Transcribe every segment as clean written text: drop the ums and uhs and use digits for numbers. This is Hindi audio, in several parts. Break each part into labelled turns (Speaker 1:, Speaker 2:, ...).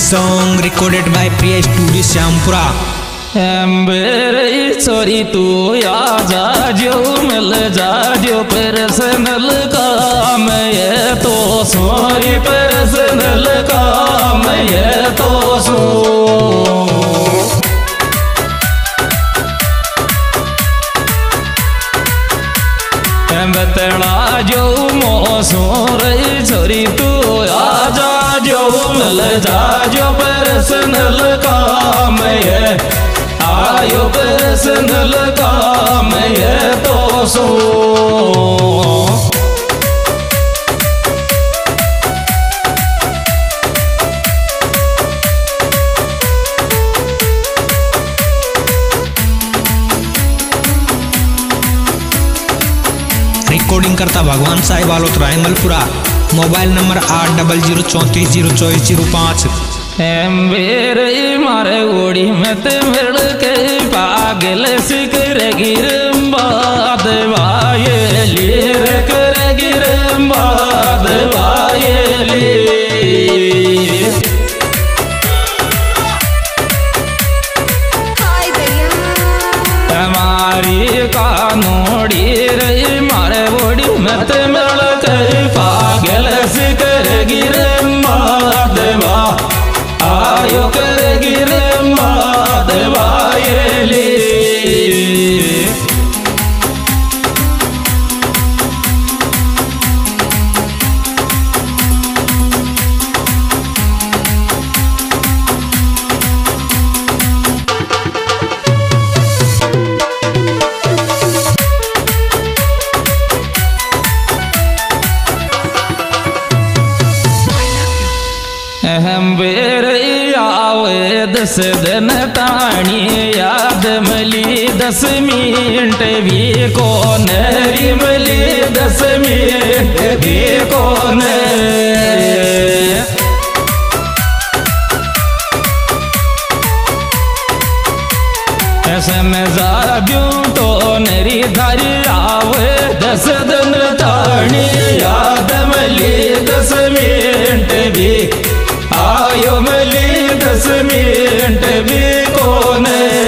Speaker 1: Song recorded by Priya Studio Syampura।
Speaker 2: मेरे छोरी तू आ जा जो मिल जा जो पर्सनल काम ये तो सोरी पर्सनल काम ये तो सो बतला जो मौसम छोरी तू आ जा जो मिल जा जो पर्सनल काम ये आयो पर्सनल काम ये तो सो
Speaker 1: रिकॉर्डिंग करता भगवान साहिब आलोत रायमलपुरा। Mobile number 8034044005।
Speaker 2: मेरे मारे ओड़ी में ते मिल के पागल सिकर गिरम बाद वायली रे कर गिरम बाद वायली हमारी कानोड़ी रे मारे ओड़ी में ते मिल के पागल सिकर गिरम बाद वा आयो कर गिरे माधवायली दस दिन ताणी याद मली 10 मिनट भी कौन मली 10 मिनट भी कौन समझा दूं तो नरी धारी आवे 10 दिन ताणी याद मली 10 मिनट भी आयो मली 10 मिनट भी कौन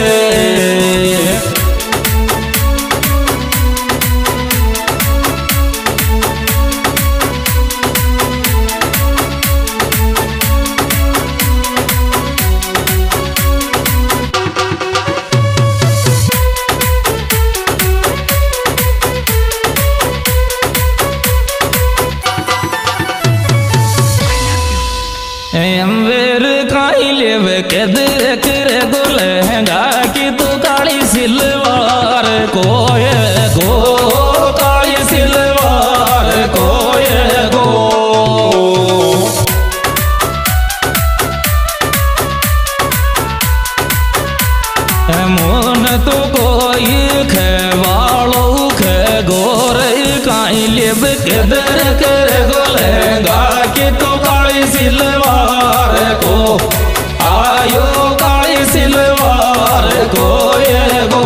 Speaker 2: कदर करे गुलहंगा की तू काली सिलवार कोय गो काली सिलवार कोय गो मोन तो कोई खेवालो खे गोर काई लेब कदर करे गुलहंगा की तू काली सिलवार को आयो काली सिलवार कोय गो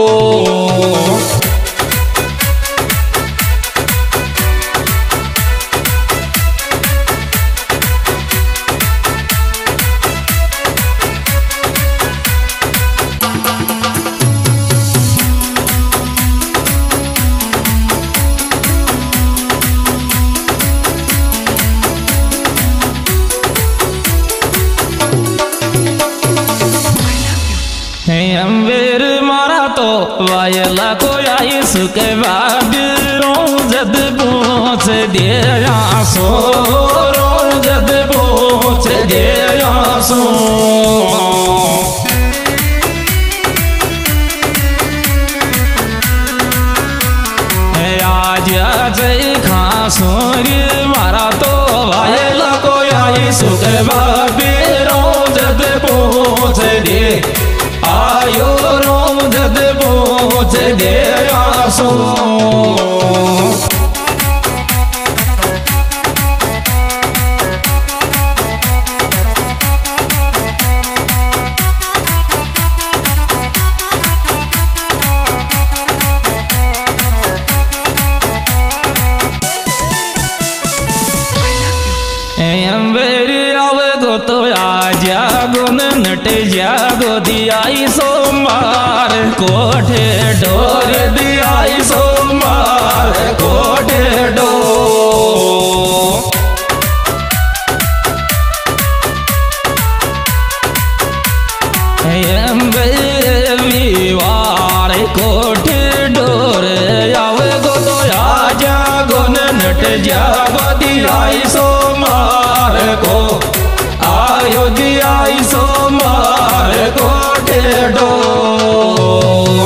Speaker 2: अंबेर मारा तो वायला को आई सुके बाद रोजद पूछ दे आसो रोजद पूछ दे आसो आज आज खासो मारा तो वायला को आई सुके बाद रोजद पूछ दे आयो रोजद पूछ दे आसो अंबेरी आवे गो तो आज गो दियाई सोमार कोठे डोर दियाई सोमार कोठे डोर। विवार कोठे डोर आवे गो तो आजा गो नट जा गो दियाई सोमार को आयो दियाई सोमार कोठे डोर।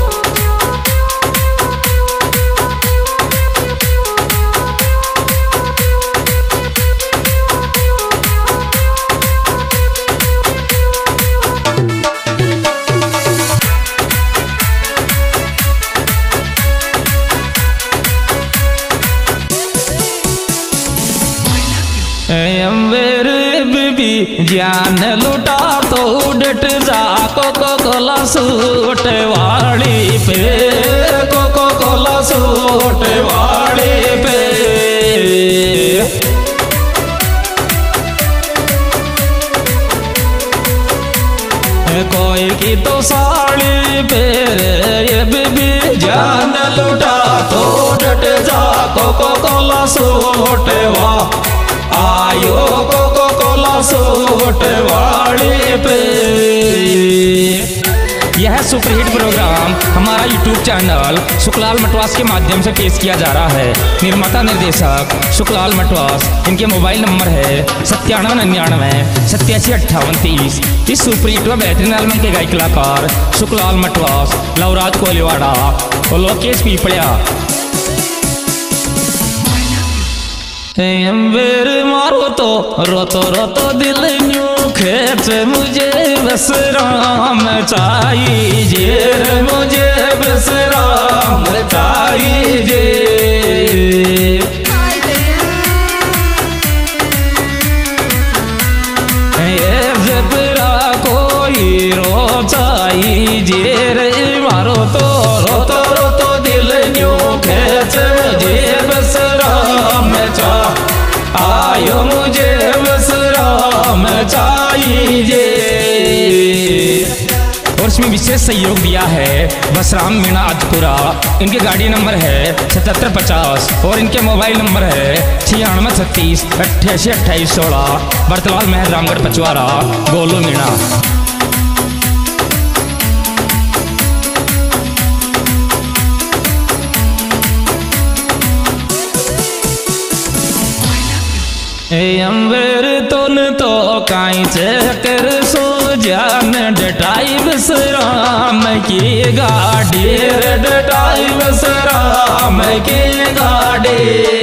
Speaker 2: जान लुटा तो डट जा कोको कोला सूट वाली पे कोको कोला सूट वाली पे। कोई की तो साड़ी पे ये बीबी जान लुटा तो डट जा कोको कोला सूट वा आयो कोको कोला सूट वाली पे। यह सुपरहिट प्रोग्राम हमारा यूट्यूब चैनल सुखलाल मटवास के माध्यम से पेश किया जा रहा है। निर्माता निर्देशक सुखलाल मटवास। इनके मोबाइल नंबर है 9799 87 58 30। इस सुपरहिट व बेहतरीन एल्बम के गायक कलाकार सुखलाल मटवास, लवराज कोलीवाड़ा और लोकेश पीपड़िया। अंबेर मारो तो रोतो दिल न्यू खेच मुझे बस राम चाहिए मुझे बस राम चाहिए। ये जबरा कोई रो चाहिए रे मारो तो रोतो दिल न्यू खेच मुझे बस राम आयो मुझे बस राम चाहिए। और इसमें विशेष सहयोग दिया है बसराम मीणा आजपुरा। इनके गाड़ी नंबर है 7750 और इनके मोबाइल नंबर है 9636 88 28 16। बरतलाल महल रामगढ़ पचवारा गोलू मीणा। अंबर तुन तो काई चकर सो जान डटाई बसराम की गाड़ी डटाई बसराम की गाड़ी।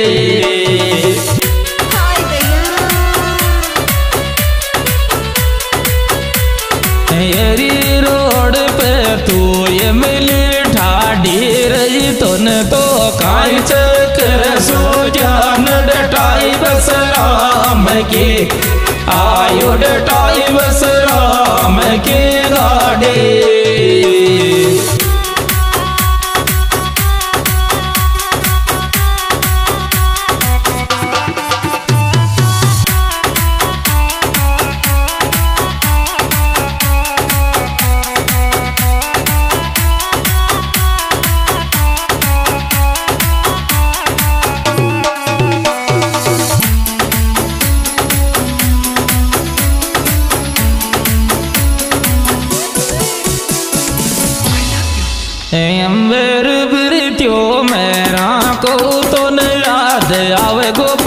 Speaker 2: येरी रोड पे तू ये मिली ठाडी रही तुन तो काई चकर सो जान डटाई बसराम की आयो डटाई बसराम की गाड़ी। अंबर बृत्यो मेरा को तो न याद आवे गो